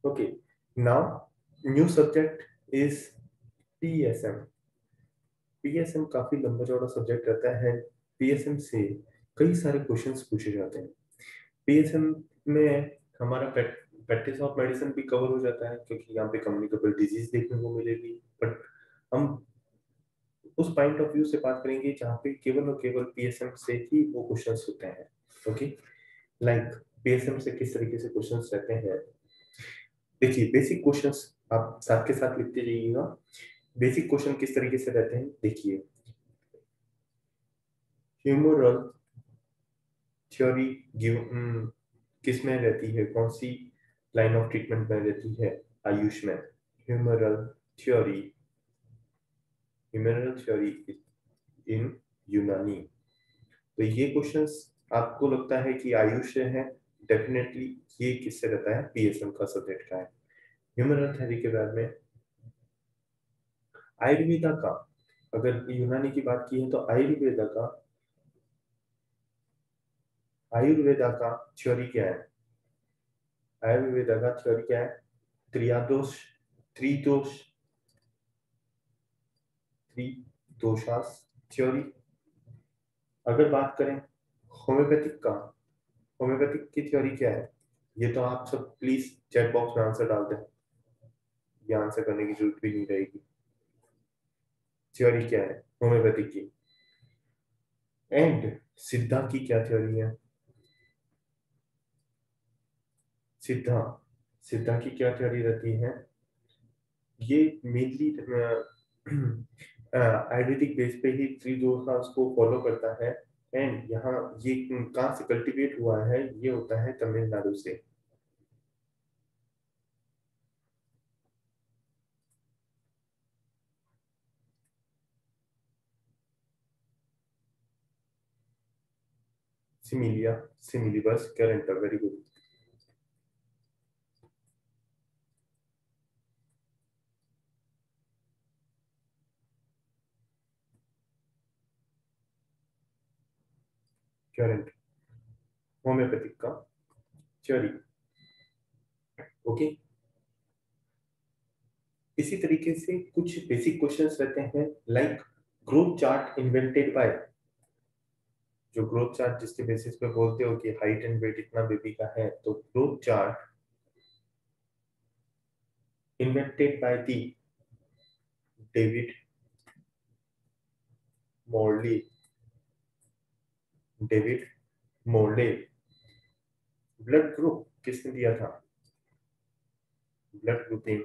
Okay, now new subject is PSM. PSM काफी लंबा चौड़ा सब्जेक्ट रहता है। PSM से कई सारे क्वेश्चंस पूछे जाते हैं। PSM में हमारा प्रैक्टिस ऑफ मेडिसिन भी कवर हो जाता है, क्योंकि यहाँ पे कम्युनिकेबल डिजीज देखने को मिलेगी। बट हम उस पॉइंट ऑफ व्यू से बात करेंगे जहाँ पे केवल और केवल PSM से ही वो क्वेश्चंस होते हैं। ओके, लाइक PSM से किस तरीके से क्वेश्चंस रहते हैं। देखिए, बेसिक क्वेश्चंस आप साथ के साथ लिखते जाइएगा। बेसिक क्वेश्चन किस तरीके से रहते हैं, देखिए। ह्यूमरल थ्योरी किस में रहती है, कौन सी लाइन ऑफ ट्रीटमेंट में रहती है? आयुष में। Humoral theory, humoral theory in Unani. तो ये क्वेश्चंस आपको लगता है कि आयुष से है, डेफिनेटली ये किससे रहता है? PSM का सब्जेक्ट का है। ह्यूमरल थ्योरी के बारे में आयुर्वेदा का, अगर यूनानी की बात की है तो आयुर्वेदा का थ्योरी क्या है? आयुर्वेदा का थ्योरी क्या है? त्रियादोष, त्रिदोष, त्रिदोषास थ्योरी। अगर बात करें होम्योपैथिक का, होम्योपैथिक की थ्योरी क्या है? ये तो आप सब प्लीज चैट बॉक्स में आंसर डाल दें, ये आंसर करने की जरूरत भी नहीं रहेगी। थ्योरी क्या है होम्योपैथिक की? एंड सिद्धा की क्या थ्योरी है? सिद्धा, सिद्धा की क्या थ्योरी रहती है? ये मेनली आयुर्वेदिक बेस पे ही त्रिदोषास को फॉलो करता है। एंड यहाँ ये कहाँ से कल्टीवेट हुआ है? ये होता है तमिलनाडु से। सिमिलिया, सिमिलिबस, करंटा, वेरी गुड। करंट होम्योपैथिक का थ्योरी। ओके, इसी तरीके से कुछ बेसिक क्वेश्चंस रहते हैं, like growth chart invented by, जो ग्रोथ चार्ट जिसके बेसिस पे बोलते हो कि हाइट एंड वेट इतना बेबी का है, तो growth chart invented by the David Morley, David Morley. Blood group किसने दिया था? Blood grouping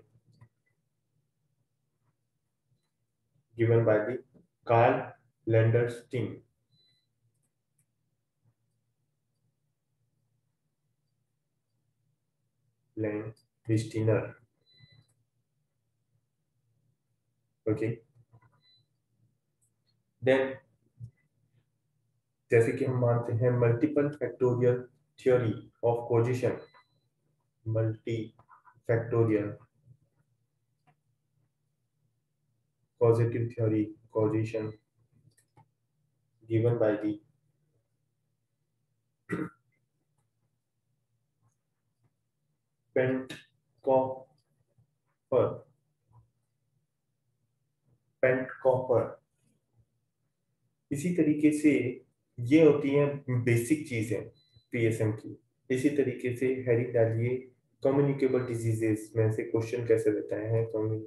given by the Karl Landsteiner, Landsteiner. Okay, then जैसे कि हम मानते हैं multiple factorial theory of causation, multi factorial causative theory causation given by the Pentkopfer, Pentkopfer। इसी तरीके से ये होती हैं बेसिक चीजें PSM की। इसी तरीके से हेरिडेटरी कम्युनिकेबल डिजीजेस में से क्वेश्चन कैसे रहता है?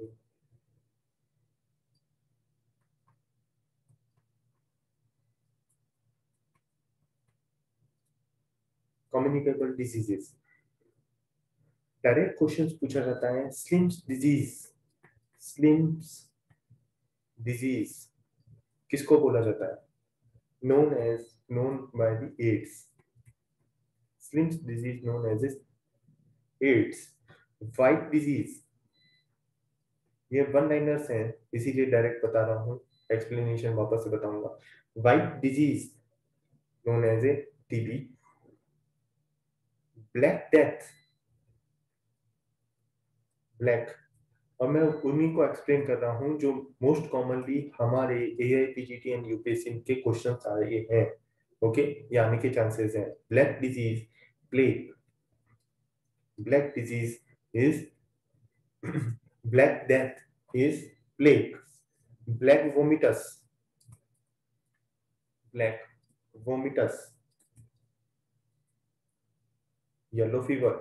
कम्युनिकेबल डिजीजेस डायरेक्ट क्वेश्चन पूछा जाता है। स्लिम्स डिजीज, स्लिम्स डिजीज किसको बोला जाता है? known as, known by the AIDS, slims disease known as AIDS। White disease, ये वन लाइनर्स हैं, इसीलिए डायरेक्ट बता रहा हूँ, एक्सप्लेनेशन वापस से बताऊंगा। White disease known as a TB, black death, black. और मैं उन्हीं को एक्सप्लेन कर रहा हूँ जो मोस्ट कॉमनली हमारे AIPGT एंड UPSC के क्वेश्चन आए हैं। ओके, ये आने के चांसेस हैं। Black disease, plague, black disease, is Black Death is plague. Black vomitus. Black vomitus. Yellow fever.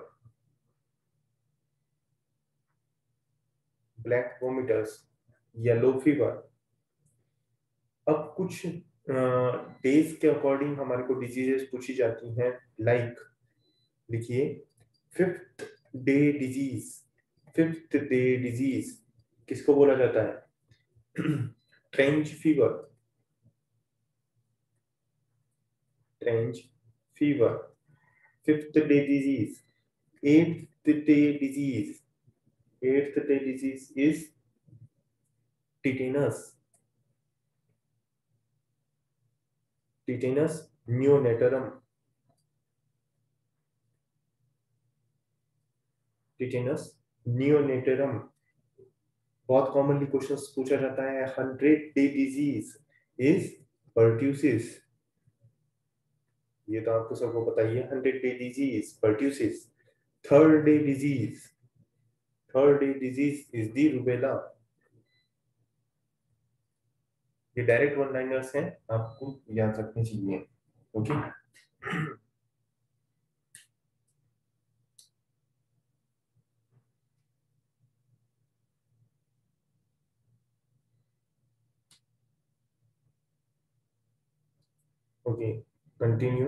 Black vomitus. Yellow fever. अब कुछ डेज के अकॉर्डिंग हमारे को डिजीजेस पूछी जाती हैं, लाइक लिखिए 5th day disease. 5th day disease किसको बोला जाता है? Trench fever. Trench fever 5th day disease. 8th day disease. 8th day disease is tetanus. Tetanus neonatorum. Tetanus neonatorum. बहुत कॉमनली क्वेश्चंस पूछा जाता है। 100th day disease is pertussis. ये तो आपको सबको पता ही है। 100th day disease pertussis. Third day disease. Third day disease is the rubella. ये डायरेक्ट वन लाइनर्स हैं, आपको याद रखने चाहिए। Okay okay continue.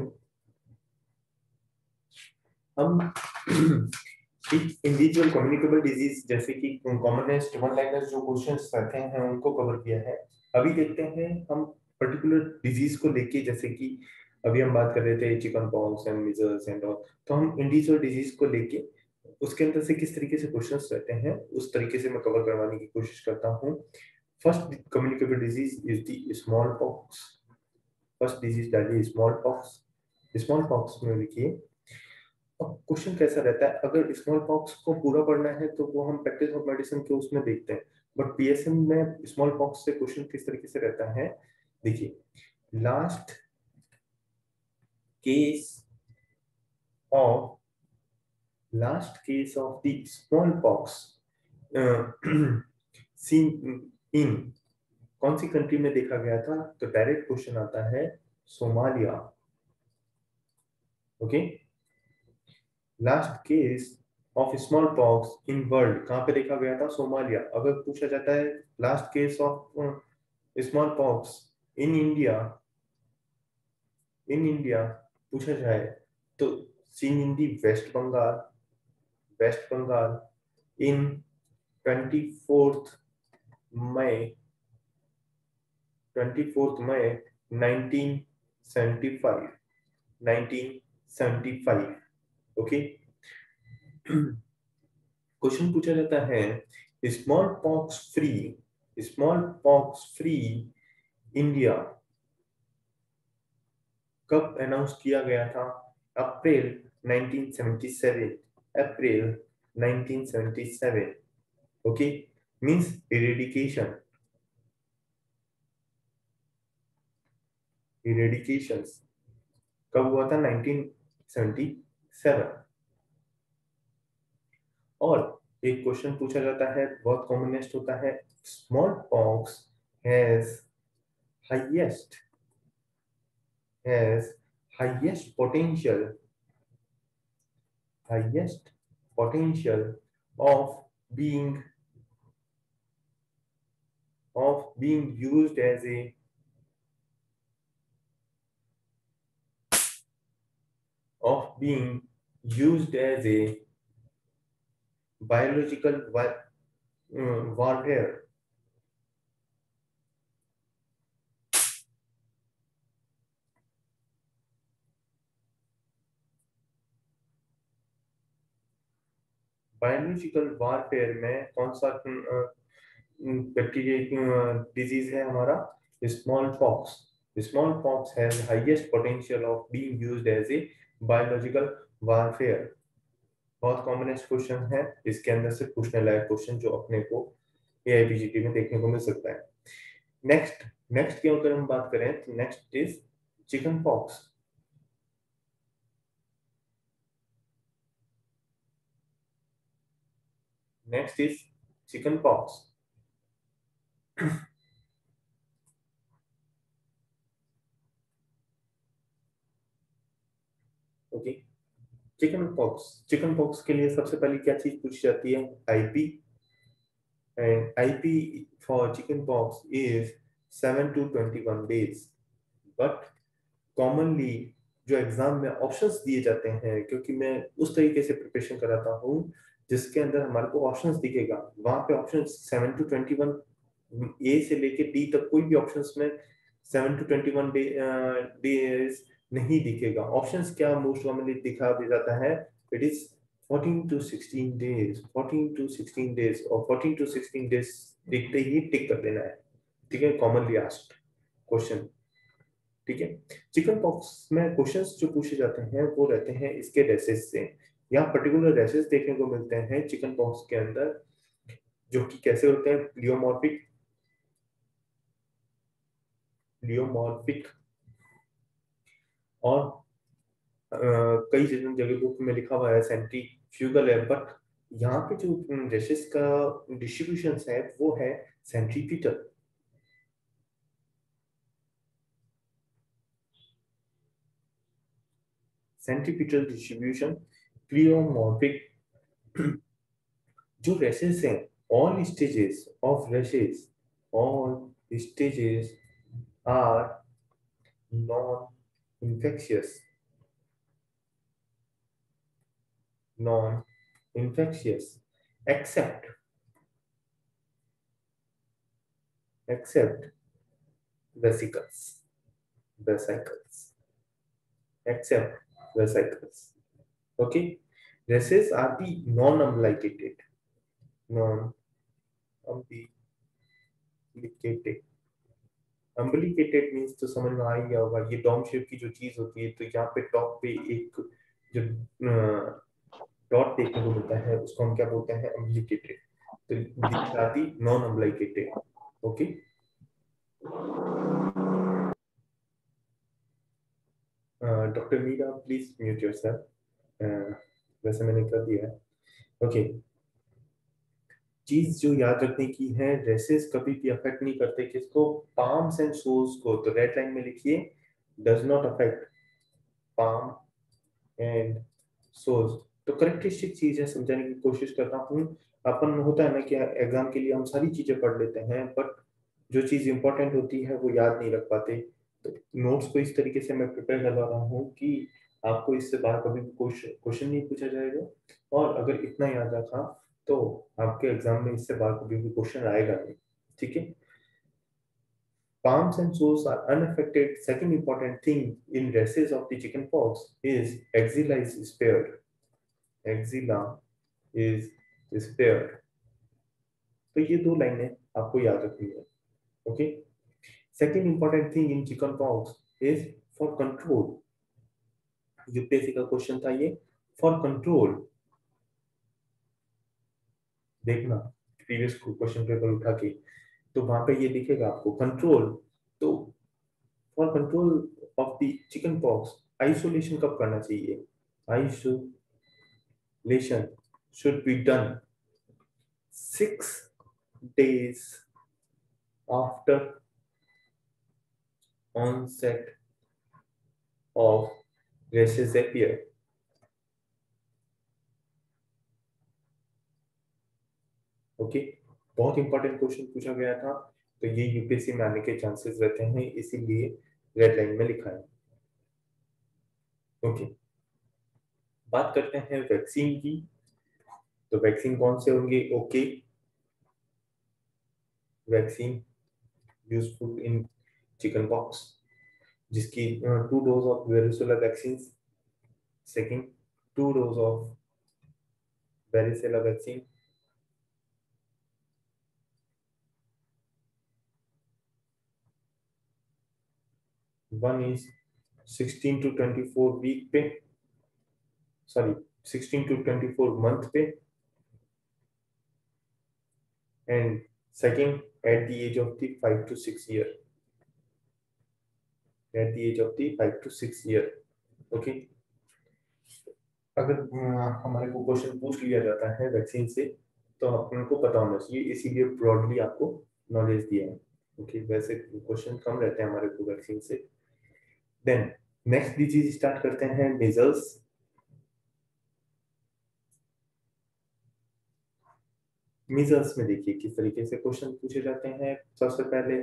हम इंडिविजुअल कम्युनिकेबल डिजीज जैसे कि कॉमनेस्ट वन लाइनर जो क्वेश्चंस रहते हैं उनको कवर किया है। अभी देखते हैं हम पर्टिकुलर डिजीज को लेके, जैसे कि अभी हम बात कर रहे थे chickenpox and measles and all, तो हम इंडिविजुअल डिजीज को लेके उसके अंदर से किस तरीके से क्वेश्चंस रहते हैं उस तरीके से मैं कवर करवाने की कोशिश करता हूँ। First communicable disease is the smallpox. First disease डालिए स्मॉल पॉक्स। स्मॉल पॉक्स में लिखिए। अब क्वेश्चन कैसा रहता है, अगर स्मॉल पॉक्स को पूरा पढ़ना है तो वो हम प्रैक्टिस ऑफ मेडिसिन के उसमें देखते हैं, बट पीएसएम में स्मॉल पॉक्स से क्वेश्चन किस तरीके से रहता है देखिए। Last case of last case of the smallpox seen in कौन सी कंट्री में देखा गया था, तो डायरेक्ट क्वेश्चन आता है Somalia. Okay, last case of smallpox in world कहां पे देखा गया था, सोमालिया। अगर पूछा जाता है last case of smallpox in India, in India पूछा जाए तो seen in the West Bengal. West Bengal in 24th May 24th May 1975। 1975 okay. Question पूछा जाता है smallpox free, smallpox free India कब अनाउंस किया गया था, April 1977। April 1977 okay. Means eradication, eradications कब हुआ था, 1977। और एक क्वेश्चन पूछा जाता है बहुत कॉमनेस्ट होता है, smallpox has highest has highest potential, highest potential of being used as a biological warfare। Biological warfare में कौन सा बैक्टीरिया डिजीज है हमारा, smallpox. Smallpox has highest potential of being used as a biological warfare. बहुत commonest question है, इसके अंदर से पूछने लायक क्वेश्चन जो अपने को एआईपीजीटी में देखने को मिल सकता है। नेक्स्ट नेक्स्ट की अगर हम बात करें तो next is chickenpox. Next is chickenpox. Okay, chickenpox के लिए सबसे पहले क्या चीज पूछी जाती है? IP. And IP for chicken pox is 7 to 21 days। But commonly जो एग्जाम में ऑप्शंस दिए जाते हैं, क्योंकि मैं उस तरीके से प्रिपरेशन कराता हूँ जिसके अंदर हमारे को ऑप्शंस दिखेगा, वहां पे ऑप्शन 7 to 21 ए से लेके डी तक कोई भी ऑप्शंस में 7 to 21 डेज नहीं दिखेगा। ऑप्शंस क्या मोस्ट कॉमनली दिखा दिया जाता है? It is 14 to 16 days, 14 to 16 days, और 14 to 16 डेज दिखते ही टिक कर देना है। ठीक है, कॉमनली आस्क्ड क्वेश्चन। ठीक है, चिकन पॉक्स में क्वेश्चंस जो पूछे जाते हैं वो रहते हैं इसके रैशेस से। यहाँ पर्टिकुलर रैशेस देखने को मिलते हैं चिकन पॉक्स के अंदर, जो कि कैसे होते हैं? लियोमॉर्फिक और कई जगह बुक में लिखा हुआ है सेंट्रीफ्यूगल है, बट यहाँ पे जो रैशेस का डिस्ट्रीब्यूशन है वो है सेंट्रीपिटल। Centripetal distribution, pleomorphic. जो रैशेस हैं, all stages of rashes, all stages are non-infectious, non-infectious, except except vesicles, vesicles, except vesicles. Okay, races are the non-umbilicated, non-umbilicated। Umbilicated means तो समझ में आ ही गया होगा, ये डॉम शेप की जो चीज होती है, तो यहाँ पे टॉप पे एक जो डॉट देखने को मिलता है उसको हम क्या बोलते हैं? अम्बिलिकेटेड। तो these are the non umbilicated. Okay, doctor Meera please mute yourself. वैसे मैंने कर दिया है। ओके, चीज जो याद रखने की है, रेसेस कभी भी अफेक्ट नहीं करते किसको? पाम्स एंड सोल्स को। तो रेड लाइन में लिखिए, does not affect palm and soles. तो करेक्टरिस्टिक चीज है, समझाने की कोशिश करता हूँ। अपन होता है ना कि एग्जाम के लिए हम सारी चीजें पढ़ लेते हैं, बट जो चीज इंपॉर्टेंट होती है वो याद नहीं रख पाते। तो नोट्स को इस तरीके से मैं प्रिपेयर करवा रहा हूँ कि आपको इससे बाहर कभी क्वेश्चन नहीं पूछा जाएगा, और अगर इतना याद रखा तो आपके एग्जाम में इससे बाहर कभी भी क्वेश्चन आएगा नहीं। ठीक है, palms and soles are unaffected. Second important thing in races of the chickenpox is axilla is spared. Axilla is spared. तो ये दो लाइनें आपको याद रखनी है। Okay, second important thing in chicken pox is for control. UPSC का question था ये, फॉर कंट्रोल। देखना प्रीवियस क्वेश्चन पेपर उठा के, तो वहां पे ये दिखेगा आपको कंट्रोल। तो for control of the chicken pox isolation कब करना चाहिए? Isolation should be done 6 days after onset of rashes appear। Okay, बहुत इंपॉर्टेंट क्वेश्चन पूछा गया था, तो ये यूपीएससी में आने के चांसेस रहते हैं, इसीलिए रेड लाइन में लिखा है। ओके, बात करते हैं वैक्सीन की। तो वैक्सीन कौन से होंगे? Okay, vaccine useful in chicken pox, जिसकी 2 dose of varicella vaccine, second 2 dose of varicella vaccine, one is 16 to 24 week पे, सॉरी 16 to 24 मंथ पे, and second at the age of the 5 to 6 year, at the age of the 5 to 6 year. Okay, अगर हमारे को question पूछ लिया जाता है vaccine से, तो अपन को पता होना चाहिए, इसीलिए ब्रॉडली आपको नॉलेज दिया है। ओके, वैसे क्वेश्चन कम रहते हैं हमारे कोवैक्सीन से। देन नेक्स्ट डिजीज स्टार्ट करते हैं, मीजल्स। मीजल्स में देखिए किस तरीके से क्वेश्चन पूछे जाते हैं। सबसे पहले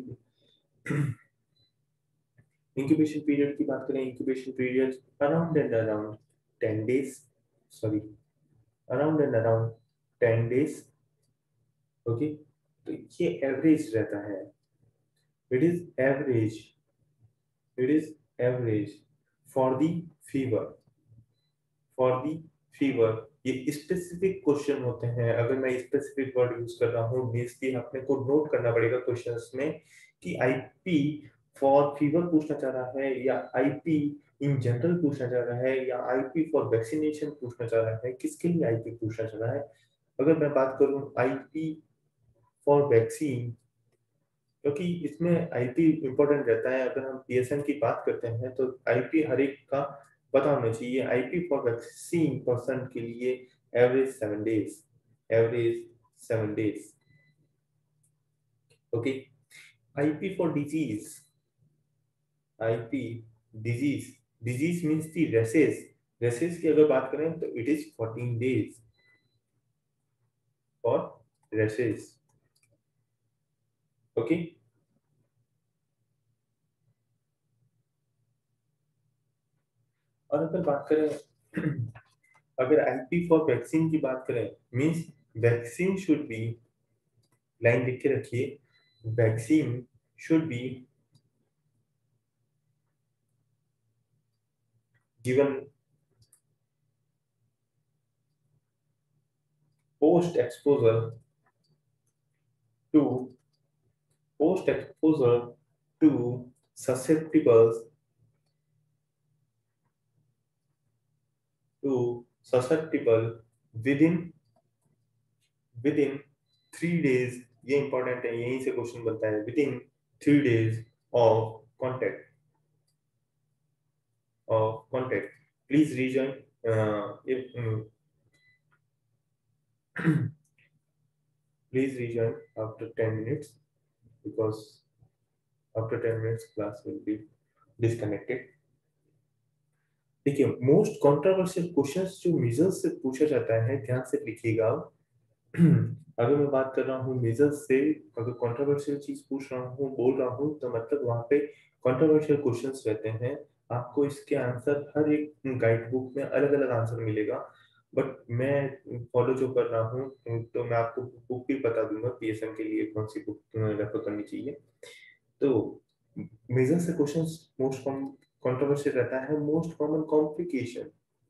इंक्यूबेशन पीरियड की बात करें, incubation period around and around 10 days, sorry around and around 10 days। Okay, तो ये एवरेज रहता है। It is average, it is average for the fever, for the fever. ये स्पेसिफिक क्वेश्चन होते हैं। अगर मैं स्पेसिफिक वर्ड यूज कर रहा हूँ मीन्स कि अपने को नोट करना पड़ेगा क्वेश्चंस में कि आईपी फॉर फीवर पूछना चाह रहा है, या आईपी इन जनरल पूछना चाह रहा है, या आईपी फॉर वैक्सीनेशन पूछना चाह रहा है, किसके लिए आईपी पूछना चाह रहा है। अगर मैं बात करूं आईपी फॉर वैक्सीन, क्योंकि इसमें आईपी इंपॉर्टेंट रहता है। अगर हम पीएसएम की बात करते हैं तो आईपी हर एक का पता होना चाहिए। आईपी फॉर वैक्सीन पर्सन के लिए average 7 days, average 7 days। Okay, IP for disease, IP disease, disease means the rashes, rashes की अगर बात करें तो it is 14 days for rashes. Okay, और अगर बात करें अगर आईपी फॉर वैक्सीन की बात करें means vaccine should be, line लिख के रखिए, vaccine should be given post exposure to, post exposure to susceptibles, to susceptible within within 3 days। ये इंपॉर्टेंट है, यहीं से क्वेश्चन बनता है। Within 3 days of contact, of contact, please rejoin please rejoin after 10 minutes because after 10 minutes class will be disconnected। देखिए most controversial questions जो measles से पूछा जाता है, ध्यान से लिखिएगा। अगर मैं बात कर रहा हूँ मेजर्स से, अगर कंट्रोवर्शियल चीज पूछ रहा हूँ बोल रहा हूँ तो मतलब वहां पे कंट्रोवर्शियल क्वेश्चंस रहते हैं। आपको इसके आंसर हर एक गाइड बुक में अलग अलग आंसर मिलेगा, बट मैं फॉलो जो कर रहा हूँ तो मैं आपको बुक भी बता दूंगा पीएसएम के लिए कौन सी बुक रेफर करनी चाहिए। तो मेजर से क्वेश्चंस मोस्ट कंट्रोवर्शियल रहता है, most common complication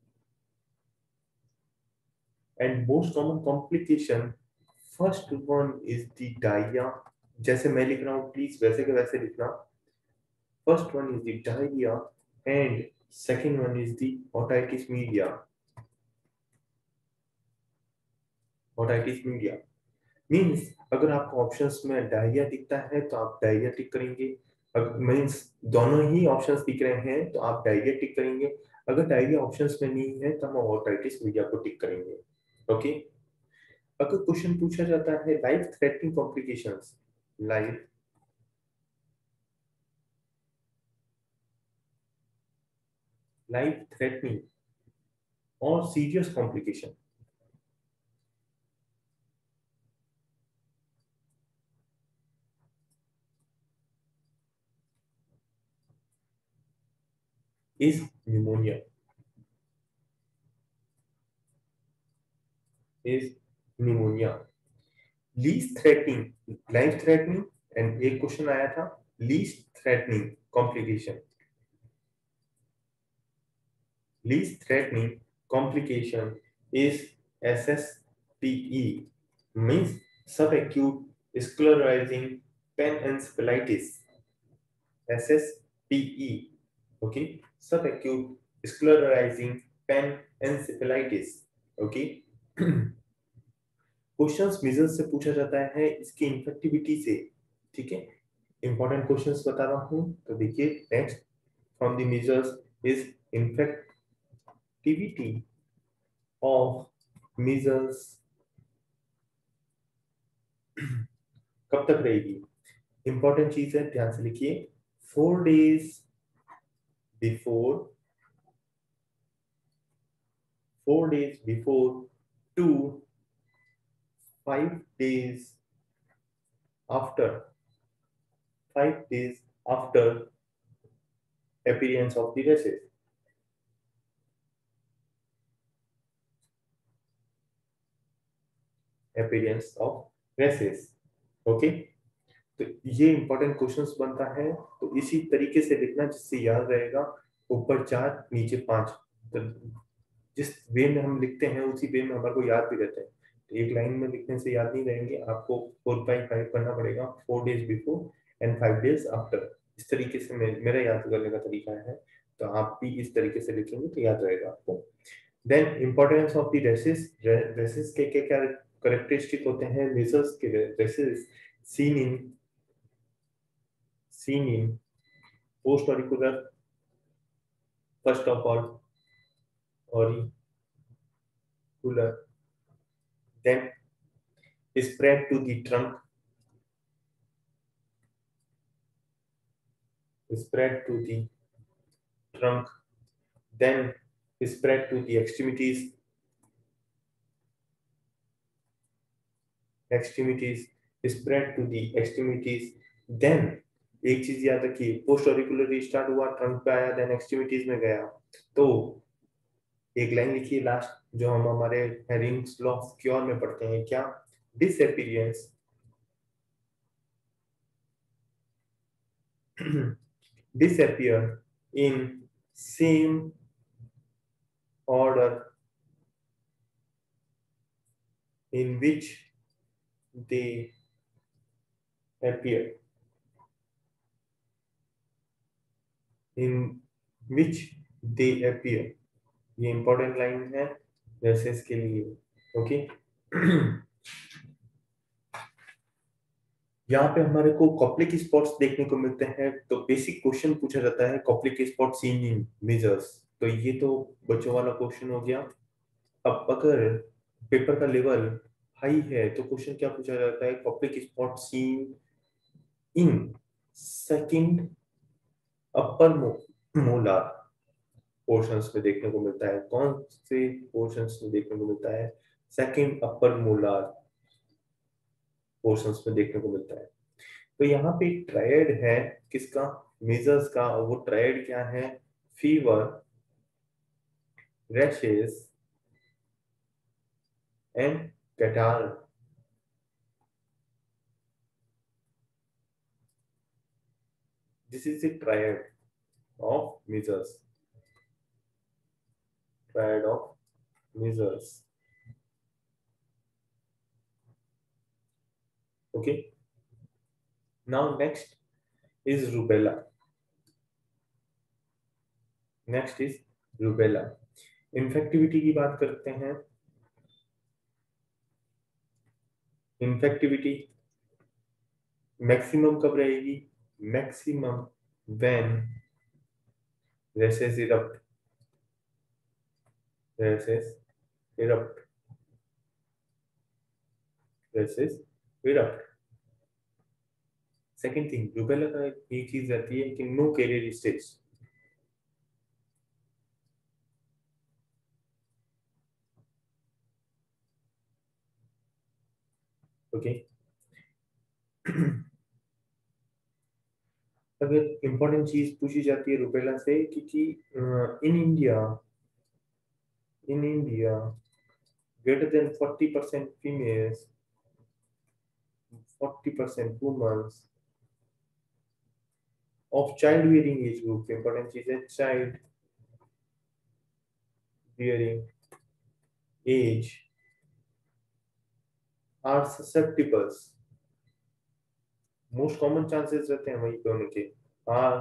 and most common complication. First one is the diarrhoea, जैसे मैं लिख रहा हूँ प्लीज वैसे के वैसे लिखना। First one is the diarrhoea and second one is the otitis media, otitis media. Means अगर आपको ऑप्शंस में डायरिया दिखता है तो आप डायरिया टिक करेंगे। अगर मीन्स दोनों ही ऑप्शंस दिख रहे हैं तो आप डायरिया टिक करेंगे। अगर डायरिया ऑप्शंस में नहीं है तो हम ओटाइटिस मीडिया को टिक करेंगे। ओके, अगर क्वेश्चन पूछा जाता है life threatening complications, life life threatening और serious complication is pneumonia, is pneumonia. Least threatening, life threatening and एक क्वेश्चन आया था least threatening complication, least threatening complication is SSPE, means subacute sclerosing panencephalitis, SSPE। okay, subacute sclerosing panencephalitis। okay, questions measles से पूछा जाता है इसकी infectivity से। ठीक है, इंपॉर्टेंट क्वेश्चंस बता रहा हूं तो देखिए next from the measles is infectivity of measles कब तक रहेगी? इंपॉर्टेंट चीज है, ध्यान से लिखिए। 4 days before, 4 days before to 5 days after, 5 days after appearance of the races. appearance of races. Okay, तो ये इंपॉर्टेंट क्वेश्चंस बनता है, तो इसी तरीके से लिखना जिससे याद रहेगा। ऊपर 4 नीचे 5, तो जिस वे में हम लिखते हैं उसी वे में हमारे को याद भी रहता है। तो एक लाइन में लिखने से याद नहीं रहेंगे, आपको 4/5 करना पड़ेगा, 4 days before and 5 days after. इस तरीके से मेरा याद करने का तरीका है, तो आप भी इस तरीके से लिखेंगे तो याद रहेगा आपको। Then importance of the rashes, rashes के क्या करेक्टरिस्टिक होते हैं लेजर्स के? Rashes seen in seen in post auricular, first of all auricular, then spread to the trunk, spread to the trunk, then spread to the extremities, extremities, spread to the extremities, then एक चीज याद रखिए, post auricular start हुआ, trunk पे आया, then extremities में गया। तो एक लाइन लिखिए लास्ट, जो हम हमारे हेरिंग्स लॉ ऑफ क्योर में पढ़ते हैं, क्या? Disappearance disappear in same order in which they appear, in which they appear। ये इंपॉर्टेंट लाइन है रेसेस के लिए। ओके, यहाँ पे हमारे को कॉप्लिक स्पॉट्स देखने को मिलते हैं, तो बेसिक क्वेश्चन पूछा जाता है, Koplik spot seen in measles. तो ये तो बच्चों वाला क्वेश्चन हो गया। अब अगर पेपर का लेवल हाई है तो क्वेश्चन क्या पूछा जाता है? Koplik spot seen in second upper molar portions में देखने को मिलता है। कौन से पोर्शंस में देखने को मिलता है? सेकंड अपर मोलार पोर्शंस में देखने को मिलता है। तो यहाँ पे ट्रायड है किसका? मेजर्स का। और वो ट्रायड क्या है? Fever, rashes and catarrh. This is the triad of measles, triad of measles। Okay, now next is rubella, next is rubella। Infectivity की बात करते हैं। इन्फेक्टिविटी मैक्सिमम कब रहेगी? Maximum when rashes erupt, rashes erupt, rashes erupt. Second thing, rubella का एक चीज रहती है कि नो कैरियर स्टेज। ओके, अगर इंपॉर्टेंट चीज पूछी जाती है रूबेला से, क्योंकि in India, in India greater than 40% females, 40% women of child bearing age group, important चीज है child bearing age, are susceptible, most common chances रहते हैं वही पे होने के, आर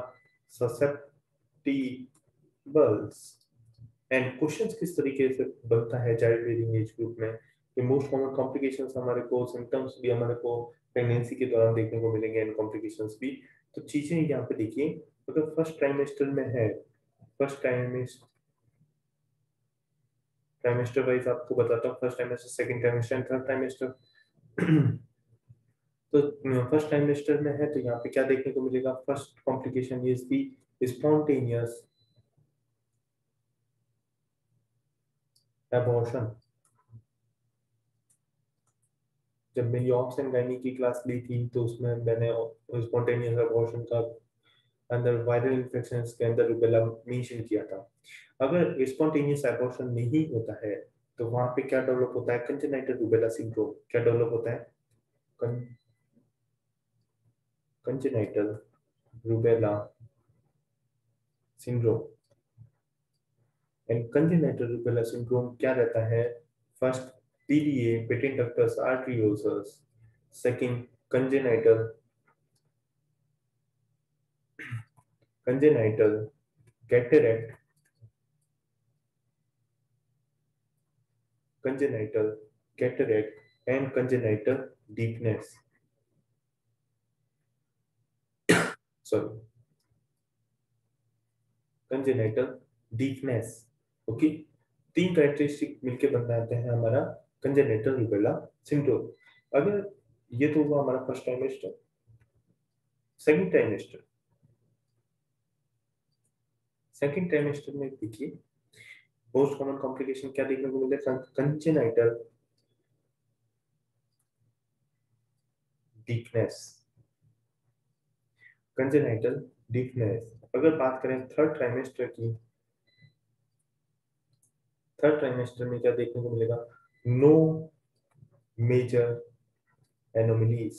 ससेप्टिबल्स। एंड क्वेश्चंस किस तरीके से बनता है चाइल्ड बेयरिंग एज ग्रुप में? ये मोस्ट कॉमन कॉम्प्लिकेशंस हमारे को, सिम्टम्स भी हमारे को प्रेगनेंसी के दौरान देखने को मिलेंगे, एंड कॉम्प्लिकेशंस भी। तो चीजें यहाँ पे देखिए, अगर फर्स्ट ट्राइमेस्टर में है, फर्स्ट ट्राइमेस्टर, ट्राइमेस्टर वाइज आपको बताता हूँ, first trimester, second trimester and third trimester. तो फर्स्ट ट्राइमेस्टर में है, तो यहाँ पे क्या देखने को मिलेगा? First complication is the spontaneous abortion. जब मेरी ऑब्स एंड गायनी की क्लास ली थी तो उसमें मैंने स्पॉन्टेनियस एबॉर्शन का अंदर वायरल इन्फेक्शन के अंदर रूबेला मेंशन किया था। अगर स्पॉन्टेनियस एबॉर्शन नहीं होता है तो वहां पे क्या डेवलप होता है? Congenital rubella syndrome. क्या डेवलप होता है? Congenital rubella syndrome. And congenital rubella syndrome क्या रहता है? First, PDA, patent ductus arteriosus. Second, congenital congenital cataract, congenital cataract and congenital deafness, sorry, congenital deafness। Okay, तीन कैरेक्टरिस्टिक मिलके बनाते हैं हमारा congenital rubella syndrome। अगर ये तो हुआ हमारा first trimester. Second trimester, second trimester में देखिए मोस्ट कॉमन कॉम्प्लिकेशन क्या देखने को मिलता है? congenital deafness, congenital deafness। अगर बात करें थर्ड ट्राइमेस्टर की, थर्ड ट्राइमेस्टर में क्या देखने को मिलेगा? No major anomalies.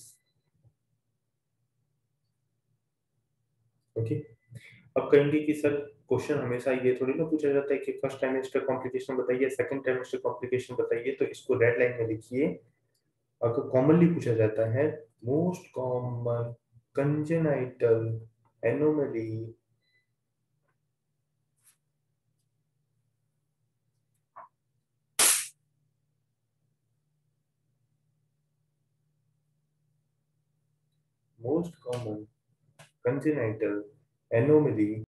ओके, अब कहेंगे कि सर क्वेश्चन हमेशा ये थोड़ी ना पूछा जाता है कि फर्स्ट ट्राइमेस्टर कॉम्प्लिकेशन बताइए, सेकंड ट्राइमेस्टर कॉम्प्लिकेशन बताइए, तो इसको रेड लाइन में लिखिए। अगर कॉमनली पूछा जाता है most common congenital anomaly most common congenital anomaly